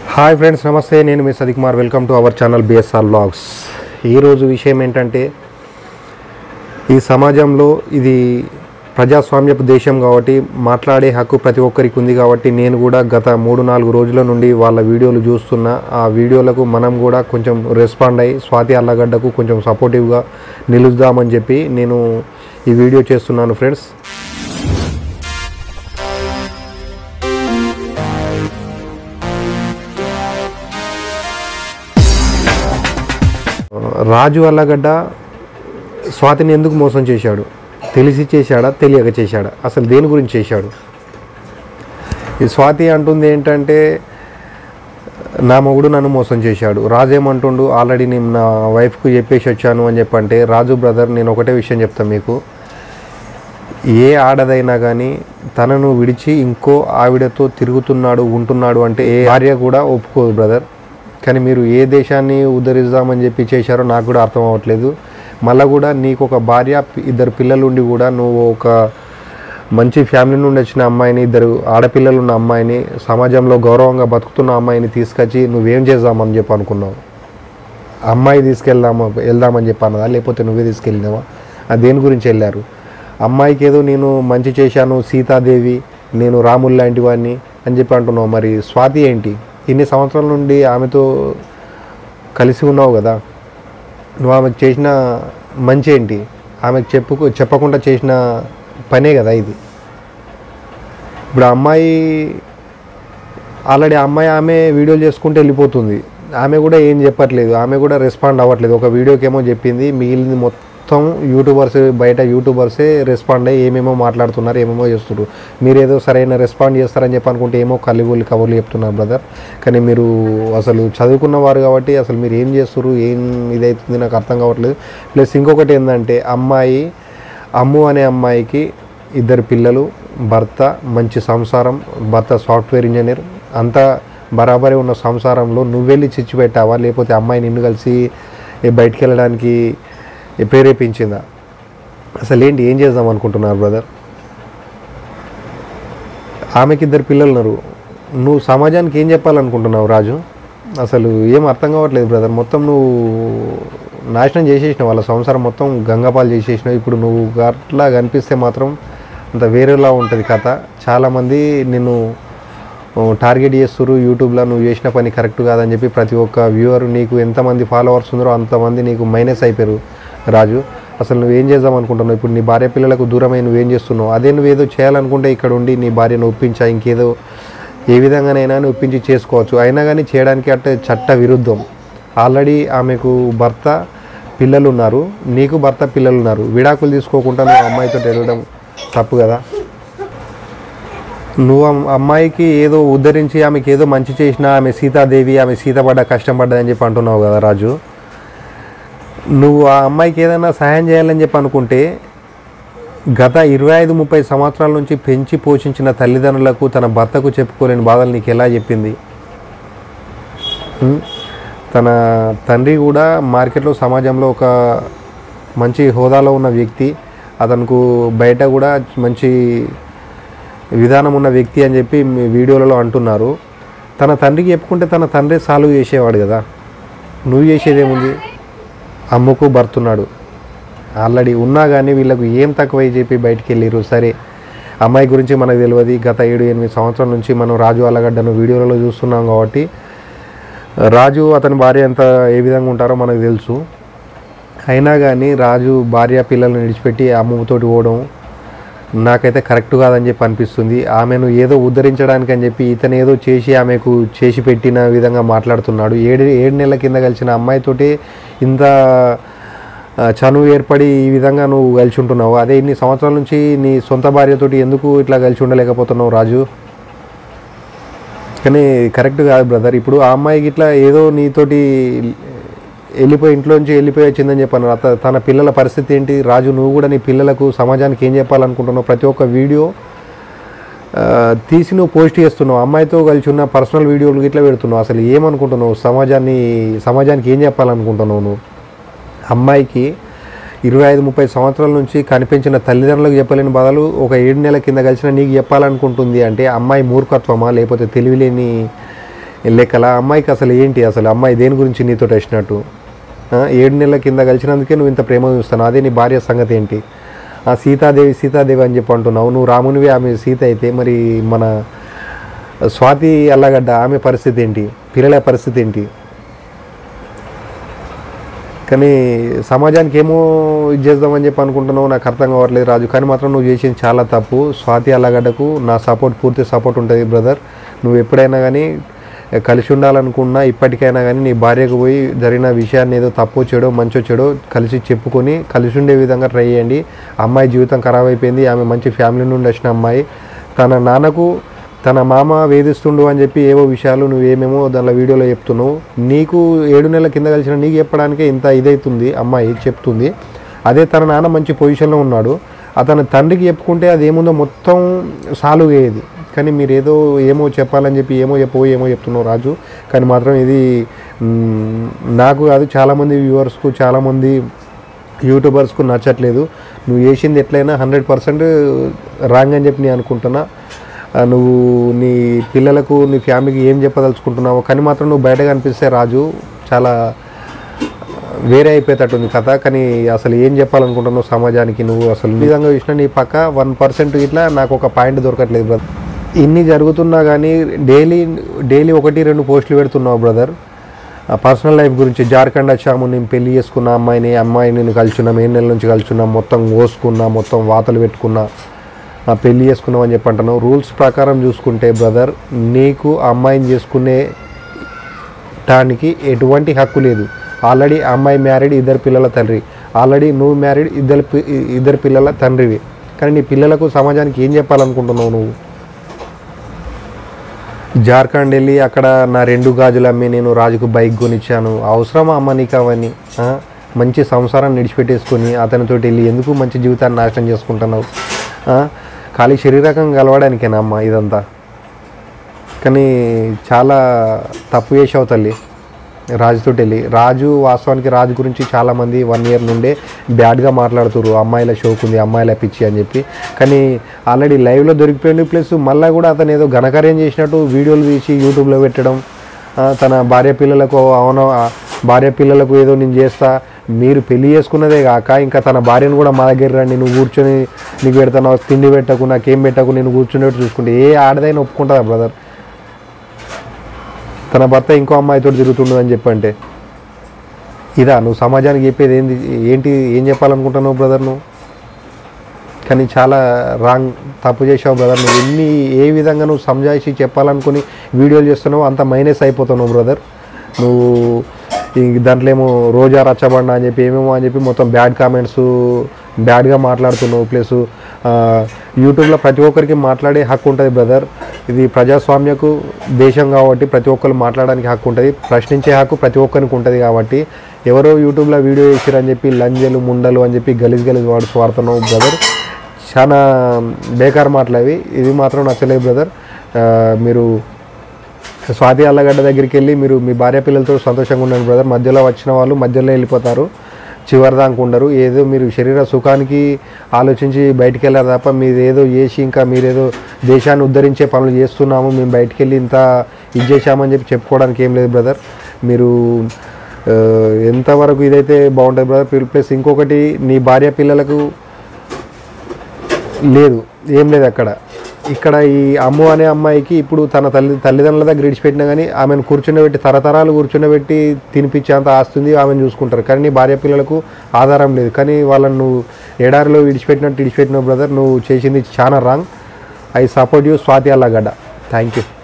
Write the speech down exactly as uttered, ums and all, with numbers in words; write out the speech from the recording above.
Hi friends, నమస్తే. నేను మీ Sadi Kumar. Welcome to our channel BSR vlogs. ఈరోజు విషయం ఏంటంటే, ఈ సమాజంలో ఇది ప్రజాస్వామ్యపు దేశం కాబట్టి మాట్లాడే హక్కు ప్రతి ఒక్కరికి ఉంది. కాబట్టి నేను కూడా గత మూడు నాలుగు రోజుల నుండి వాళ్ళ వీడియోలు చూస్తున్నా. ఆ వీడియోలకు మనం కూడా కొంచెం రెస్పాండ్ అయ్యి స్వాతి అల్లగడ్డకు కొంచెం సపోర్టివ్గా నిలుద్దామని చెప్పి నేను ఈ వీడియో చేస్తున్నాను ఫ్రెండ్స్. రాజు అల్లగడ్డ స్వాతిని ఎందుకు మోసం చేశాడు? తెలిసి చేశాడా, తెలియక చేశాడా? అసలు దేని గురించి చేశాడు? ఈ స్వాతి అంటుంది ఏంటంటే, నా మొగుడు నన్ను మోసం చేశాడు. రాజు ఏమంటుండు, ఆల్రెడీ నేను నా వైఫ్కు చెప్పేసి వచ్చాను అని చెప్పంటే, రాజు బ్రదర్ నేను ఒకటే విషయం చెప్తాను మీకు. ఏ ఆడదైనా కానీ తనను విడిచి ఇంకో ఆవిడతో తిరుగుతున్నాడు, ఉంటున్నాడు అంటే ఏ భార్య కూడా ఒప్పుకోదు బ్రదర్. కానీ మీరు ఏ దేశాన్ని ఉద్ధరిద్దామని చెప్పి చేశారో నాకు కూడా అర్థం అవ్వట్లేదు. మళ్ళీ కూడా నీకు ఒక భార్య, ఇద్దరు పిల్లలు ఉండి కూడా నువ్వు ఒక మంచి ఫ్యామిలీ నుండి వచ్చిన అమ్మాయిని, ఇద్దరు ఆడపిల్లలు ఉన్న అమ్మాయిని, సమాజంలో గౌరవంగా బతుకుతున్న అమ్మాయిని తీసుకొచ్చి నువ్వేం చేద్దామని చెప్పి అనుకున్నావు? అమ్మాయి తీసుకెళ్దామా వెళ్దామని చెప్పి అన్నదా, లేకపోతే నువ్వే తీసుకెళ్ళినావా? అది దేని గురించి వెళ్ళారు? అమ్మాయికి ఏదో నేను మంచి చేశాను, సీతాదేవి, నేను రాములు లాంటి వాడిని అని చెప్పి అంటున్నావు. మరి స్వాతి ఏంటి? ఇన్ని సంవత్సరాల నుండి ఆమెతో కలిసి ఉన్నావు కదా, నువ్వు ఆమెకు చేసిన మంచి ఏంటి? ఆమెకు చెప్పుకు చెప్పకుండా చేసిన పనే కదా ఇది. ఇప్పుడు అమ్మాయి ఆల్రెడీ అమ్మాయి ఆమె వీడియోలు చేసుకుంటూ వెళ్ళిపోతుంది. ఆమె కూడా ఏం చెప్పట్లేదు, ఆమె కూడా రెస్పాండ్ అవ్వట్లేదు. ఒక వీడియోకి ఏమో చెప్పింది, మిగిలింది మొత్తం యూట్యూబర్స్, బయట యూట్యూబర్సే రెస్పాండ్ అయ్యి ఏమేమో మాట్లాడుతున్నారు, ఏమేమో చేస్తున్నారు. మీరు ఏదో సరైన రెస్పాండ్ చేస్తారని చెప్పి అనుకుంటే ఏమో కల్లిగోళ్ళు కబుర్లు చెప్తున్నారు బ్రదర్. కానీ మీరు అసలు చదువుకున్నవారు కాబట్టి అసలు మీరు ఏం చేస్తున్నారు, ఏం ఇదవుతుంది నాకు అర్థం కావట్లేదు. ప్లస్ ఇంకొకటి ఏంటంటే, అమ్మాయి అమ్ము అనే అమ్మాయికి ఇద్దరు పిల్లలు, భర్త, మంచి సంసారం, భర్త సాఫ్ట్వేర్ ఇంజనీర్, అంతా బరాబరే ఉన్న సంసారంలో నువ్వెళ్ళి చిచ్చు పెట్టావా, లేకపోతే అమ్మాయి నిన్ను కలిసి బయటికి వెళ్ళడానికి ప్రేరేపించిందా? అసలు ఏంటి, ఏం చేద్దాం అనుకుంటున్నారు బ్రదర్? ఆమెకి ఇద్దరు పిల్లలు ఉన్నారు. నువ్వు సమాజానికి ఏం చెప్పాలనుకుంటున్నావు రాజు? అసలు ఏం అర్థం కావట్లేదు బ్రదర్. మొత్తం నువ్వు నాశనం చేసేసినావు, వాళ్ళ సంసారం మొత్తం గంగపాలు చేసేసినావు. ఇప్పుడు నువ్వు అట్లా కనిపిస్తే మాత్రం అంత వేరేలా ఉంటుంది కథ. చాలామంది నిన్ను టార్గెట్ చేస్తున్నారు యూట్యూబ్లో. నువ్వు చేసిన పని కరెక్ట్ కాదని చెప్పి ప్రతి ఒక్క వ్యూవర్, నీకు ఎంతమంది ఫాలోవర్స్ ఉన్నారో అంతమంది నీకు మైనస్ అయిపోయారు రాజు. అసలు నువ్వేం చేద్దాం అనుకుంటున్నావు? ఇప్పుడు నీ భార్య పిల్లలకు దూరమై నువ్వేం చేస్తున్నావు? అదే నువ్వేదో చేయాలనుకుంటే ఇక్కడ ఉండి నీ భార్యను ఒప్పించా, ఇంకేదో ఏ విధంగానైనా ఒప్పించి చేసుకోవచ్చు. అయినా కానీ చేయడానికి అంటే చట్ట విరుద్ధం. ఆల్రెడీ ఆమెకు భర్త పిల్లలు ఉన్నారు, నీకు భర్త పిల్లలు ఉన్నారు. విడాకులు తీసుకోకుండా నువ్వు అమ్మాయితో వెళ్ళడం తప్పు కదా. నువ్వు అమ్మాయికి ఏదో ఉద్ధరించి ఆమెకి ఏదో మంచి చేసినా, ఆమె సీతాదేవి, ఆమె సీతపడ్డ కష్టం పడ్డదని చెప్పి అంటున్నావు కదా రాజు. నువ్వు ఆ అమ్మాయికి ఏదైనా సహాయం చేయాలని చెప్పి అనుకుంటే, గత ఇరవై ఐదు ముప్పై సంవత్సరాల నుంచి పెంచి పోషించిన తల్లిదండ్రులకు, తన భర్తకు చెప్పుకోలేని బాధలు నీకు ఎలా చెప్పింది? తన తండ్రి కూడా మార్కెట్లో, సమాజంలో ఒక మంచి హోదాలో ఉన్న వ్యక్తి, అతనికి బయట కూడా మంచి విధానం ఉన్న వ్యక్తి అని చెప్పి మీ వీడియోలలో అంటున్నారు. తన తండ్రికి చెప్పుకుంటే తన తండ్రి సాల్వ్ చేసేవాడు కదా. నువ్వు చేసేదేముంది? అమ్ముకు భర్తున్నాడు ఆల్రెడీ ఉన్నా కానీ వీళ్ళకు ఏం తక్కువ చెప్పి బయటికి వెళ్ళిరు. సరే, అమ్మాయి గురించి మనకు తెలియదు. గత ఏడు ఎనిమిది సంవత్సరాల నుంచి మనం రాజు అల్లగడ్డను వీడియోలలో చూస్తున్నాం కాబట్టి రాజు అతని భార్య ఎంత ఏ విధంగా ఉంటారో మనకు తెలుసు. అయినా కానీ రాజు భార్య పిల్లల్ని విడిచిపెట్టి అమ్మతోటి పోవడం నాకైతే కరెక్ట్ కాదని చెప్పి అనిపిస్తుంది. ఆమెను ఏదో ఉద్ధరించడానికి అని చెప్పి ఇతను ఏదో చేసి ఆమెకు చేసి పెట్టిన విధంగా మాట్లాడుతున్నాడు. ఏడు ఏడు నెలల కింద కలిసిన అమ్మాయితోటి ఇంత చనువు ఏర్పడి ఈ విధంగా నువ్వు కలిసి ఉంటున్నావు. అదే ఇన్ని సంవత్సరాల నుంచి నీ సొంత భార్యతోటి ఎందుకు ఇట్లా కలిసి ఉండలేకపోతున్నావు రాజు? కానీ కరెక్ట్ కాదు బ్రదర్. ఇప్పుడు ఆ అమ్మాయికి ఇట్లా ఏదో నీతోటి వెళ్ళిపోయి ఇంట్లోంచి వెళ్ళిపోయి వచ్చిందని చెప్పాను. తన పిల్లల పరిస్థితి ఏంటి రాజు? నువ్వు కూడా నీ పిల్లలకు, సమాజానికి ఏం చెప్పాలనుకుంటున్నావు? ప్రతి ఒక్క వీడియో తీసి నువ్వు పోస్ట్ చేస్తున్నావు, అమ్మాయితో కలిసి ఉన్న పర్సనల్ వీడియోలు ఇట్లా పెడుతున్నావు. అసలు ఏమనుకుంటున్నావు? సమాజాన్ని సమాజానికి ఏం చెప్పాలనుకుంటున్నావు నువ్వు? అమ్మాయికి ఇరవై ఐదు ముప్పై సంవత్సరాల నుంచి కనిపించిన తల్లిదండ్రులకు చెప్పలేని బాధలు ఒక ఏడు నెలల కింద కలిసిన నీకు చెప్పాలనుకుంటుంది అంటే అమ్మాయి మూర్ఖత్వమా, లేకపోతే తెలివిలేని లెక్కల అమ్మాయికి అసలు ఏంటి, అసలు అమ్మాయి దేని గురించి నీతో వచ్చినట్టు? ఏడు నెలల కింద కలిసినందుకే నువ్వు ఇంత ప్రేమ చూస్తాను, అదే నీ భార్య సంగతి ఏంటి? సీతాదేవి సీతాదేవి అని చెప్పి అంటున్నావు, నువ్వు రామునివి, ఆమె సీత అయితే మరి మన స్వాతి అల్లగడ్డ ఆమె పరిస్థితి ఏంటి, పిల్లల పరిస్థితి ఏంటి? కానీ సమాజానికి ఏమో ఇది చేద్దామని చెప్పి అనుకుంటున్నావు, నాకు అర్థం కావట్లేదు రాజు. కానీ మాత్రం నువ్వు చేసింది చాలా తప్పు. స్వాతి అల్లగడ్డకు నా సపోర్ట్, పూర్తి సపోర్ట్ ఉంటుంది బ్రదర్. నువ్వు ఎప్పుడైనా కానీ కలిసి ఉండాలనుకున్నా, ఇప్పటికైనా కానీ నీ భార్యకు పోయి జరిగిన విషయాన్ని ఏదో తప్పో చెడో మంచో చెడో కలిసి చెప్పుకొని కలిసి ఉండే విధంగా ట్రై చేయండి. అమ్మాయి జీవితం ఖరాబ్ అయిపోయింది, ఆమె మంచి ఫ్యామిలీ నుండి వచ్చిన అమ్మాయి. తన నాన్నకు తన మామ వేధిస్తుండు అని చెప్పి ఏవో విషయాలు నువ్వేమేమో దానిలో వీడియోలో చెప్తున్నావు. నీకు ఏడు నెలల కింద కలిసిన నీకు చెప్పడానికే ఇంత ఇదవుతుంది అమ్మాయి చెప్తుంది. అదే తన నాన్న మంచి పొజిషన్లో ఉన్నాడు, అతని తండ్రికి చెప్పుకుంటే అది ఏముందో మొత్తం సాల్వ్ అయ్యేది. కానీ మీరు ఏదో ఏమో చెప్పాలని చెప్పి ఏమో చెప్పో ఏమో చెప్తున్నావు రాజు. కానీ మాత్రం ఇది నాకు కాదు, చాలామంది వ్యూవర్స్కు, చాలామంది యూట్యూబర్స్కు నచ్చట్లేదు. నువ్వు చేసింది ఎట్లయినా హండ్రెడ్ పర్సెంట్ రాంగ్ అని చెప్పి నేను అనుకుంటున్నా. నువ్వు నీ పిల్లలకు, నీ ఫ్యామిలీకి ఏం చెప్పదలుచుకుంటున్నావు? కానీ మాత్రం నువ్వు బయట కనిపిస్తే రాజు చాలా వేరే అయిపోయేటట్టుంది కథ. కానీ అసలు ఏం చెప్పాలనుకుంటున్నావు సమాజానికి? నువ్వు అసలు ఈ విధంగా చూసినా నీ పక్క వన్ పర్సెంట్ ఇట్లా నాకు ఒక పాయింట్ దొరకట్లేదు బ్రదర్. ఇన్ని జరుగుతున్నా కానీ డైలీ డైలీ ఒకటి రెండు పోస్టులు పెడుతున్నావు బ్రదర్. పర్సనల్ లైఫ్ గురించి, జార్ఖండ్ వచ్చాము, నేను పెళ్లి చేసుకున్న అమ్మాయిని అమ్మాయిని నేను కలుచున్నాం, ఏ నెల నుంచి కలుచున్నాం, మొత్తం కోసుకున్నా, మొత్తం వాతలు పెట్టుకున్నా, పెళ్లి చేసుకున్నాం అని చెప్పి అంటున్నావు. రూల్స్ ప్రకారం చూసుకుంటే బ్రదర్, నీకు ఆ అమ్మాయిని చేసుకునే టానికి ఎటువంటి హక్కు లేదు. ఆల్రెడీ అమ్మాయి మ్యారీడ్, ఇద్దరు పిల్లల తండ్రి. ఆల్రెడీ నువ్వు మ్యారీడ్, ఇద్దరు ఇద్దరు పిల్లల తండ్రివి. కానీ నీ పిల్లలకు, సమాజానికి ఏం చెప్పాలనుకుంటున్నావు నువ్వు? జార్ఖండ్ వెళ్ళి అక్కడ నా రెండు గాజులు అమ్మి నేను రాజుకు బైక్ కొనిచ్చాను, అవసరమా అమ్మ నీకు అవన్నీ? మంచి సంసారాన్ని విడిచిపెట్టేసుకొని అతనితోటి వెళ్ళి ఎందుకు మంచి జీవితాన్ని నాశనం చేసుకుంటున్నావు? ఖాళీ శరీరకంగా కలవడానికేనా అమ్మ ఇదంతా? కానీ చాలా తప్పు చేసావు తల్లి రాజుతో వెళ్ళి. రాజు వాస్తవానికి రాజు గురించి చాలామంది వన్ ఇయర్ నుండే బ్యాడ్గా మాట్లాడుతున్నారు, అమ్మాయిల షోక్ ఉంది, అమ్మాయిల పిచ్చి అని చెప్పి. కానీ ఆల్రెడీ లైవ్లో దొరికిపోయింది. ప్లస్ మళ్ళీ కూడా అతను ఏదో ఘనకార్యం చేసినట్టు వీడియోలు తీసి యూట్యూబ్లో పెట్టడం, తన భార్య పిల్లలకు అవును భార్య పిల్లలకు ఏదో నేను చేస్తా, మీరు పెళ్లి చేసుకున్నదే కాక ఇంకా తన భార్యను కూడా మా దగ్గర రండి, నువ్వు కూర్చొని నీకు పెడతాను, తిండి పెట్టకు, నాకేం పెట్టకు, నేను కూర్చునేట్టు చూసుకుంటే ఏ ఆడదైనా ఒప్పుకుంటుందా బ్రదర్? తన భర్త ఇంకో అమ్మాయితో తిరుగుతుండు అని చెప్పంటే ఇదా నువ్వు సమాజానికి చెప్పేది? ఏంది ఏంటి ఏం చెప్పాలనుకుంటున్నావు బ్రదర్ నువ్వు? కానీ చాలా రాంగ్, తప్పు చేసావు బ్రదర్. నువ్వు ఎన్ని ఏ విధంగా నువ్వు సంజాయిషి చెప్పాలనుకుని వీడియోలు చేస్తున్నావు అంత మైనస్ అయిపోతున్నావు బ్రదర్. నువ్వు దాంట్లో ఏమో రోజా రచ్చబండ అని చెప్పి ఏమేమో అని చెప్పి మొత్తం బ్యాడ్ కామెంట్స్, బ్యాడ్గా మాట్లాడుతున్నావు. ప్లస్ యూట్యూబ్లో ప్రతి ఒక్కరికి మాట్లాడే హక్కు ఉంటుంది బ్రదర్. ఇది ప్రజాస్వామ్యకు దేశం కాబట్టి ప్రతి ఒక్కరు మాట్లాడడానికి హక్కు ఉంటుంది, ప్రశ్నించే హక్కు ప్రతి ఒక్కరికి ఉంటుంది. కాబట్టి ఎవరో యూట్యూబ్లో వీడియో చేసిరని చెప్పి లంజలు ముండలు అని చెప్పి గలీజ్ గలీజ్ వాడుతూ వాడుతున్నావు బ్రదర్. చాలా బేకార్ మాటలు అవి. ఇది మాత్రం నచ్చలేదు బ్రదర్. మీరు స్వాతి అల్లగడ్డ దగ్గరికి వెళ్ళి మీరు మీ భార్య పిల్లలతో సంతోషంగా ఉండండి బ్రదర్. మధ్యలో వచ్చిన వాళ్ళు మధ్యలో వెళ్ళిపోతారు, చివరిదాకా ఉండరు. ఏదో మీరు శరీర సుఖానికి ఆలోచించి బయటికి వెళ్ళారు తప్ప మీరు ఏదో చేసి ఇంకా మీరేదో దేశాన్ని ఉద్ధరించే పనులు చేస్తున్నాము, మేము బయటికి వెళ్ళి ఇంత ఇది చేశామని చెప్పి చెప్పుకోవడానికి ఏం లేదు బ్రదర్. మీరు ఎంతవరకు ఇదైతే బాగుంటుంది బ్రదర్. ప్లస్ ఇంకొకటి, నీ భార్య పిల్లలకు లేదు, ఏం లేదు అక్కడ. ఇక్కడ ఈ అమ్ము అనే అమ్మాయికి ఇప్పుడు తన తల్లి తల్లిదండ్రుల దగ్గర విడిచిపెట్టినా కానీ ఆమెను కూర్చుండబెట్టి తరతరాలు కూర్చుండబెట్టి తినిపించేంత ఆస్తుంది ఆమెను చూసుకుంటారు. కానీ నీ భార్య పిల్లలకు ఆధారం లేదు. కానీ వాళ్ళని నువ్వు ఎడారిలో విడిచిపెట్టినట్టు విడిచిపెట్టినావు బ్రదర్. నువ్వు చేసింది చాలా wrong. I support you Swathi Allagadda. Thank you.